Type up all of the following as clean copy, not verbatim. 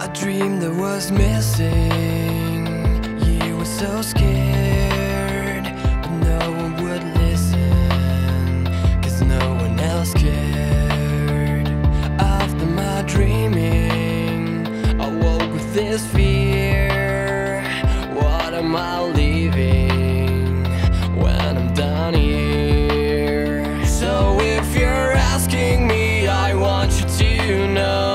dream that was missing. You were so scared, but no one would listen, 'cause no one else cared. After my dreaming, I woke with this fear. What am I leaving when I'm done here? So if you're asking me, I want you to know,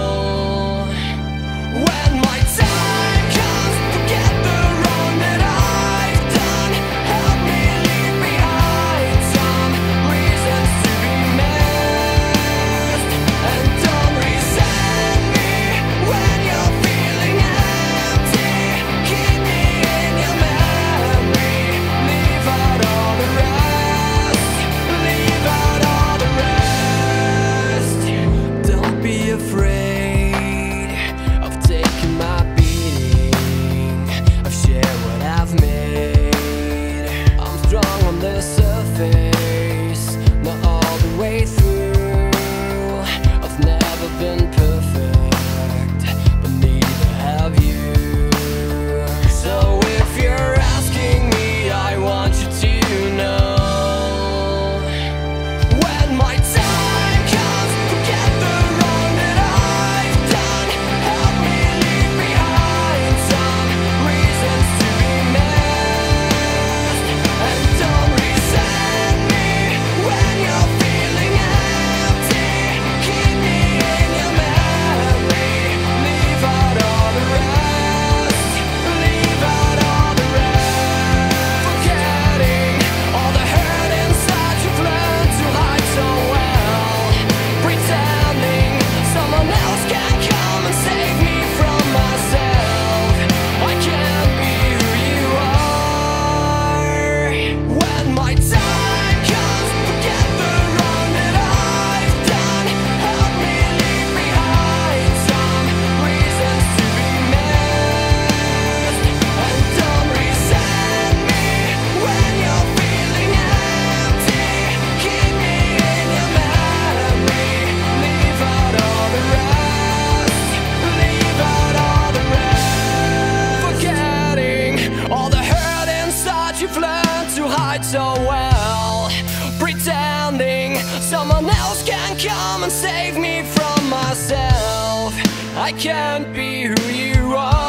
afraid of taking my beating. I've shared what I've made. I'm strong on the surface, not all the way through. I've never been perfect, but neither have you. So if you're asking me, I want you to know, when my time comes, forget the so well, pretending someone else can come and save me from myself. I can't be who you are.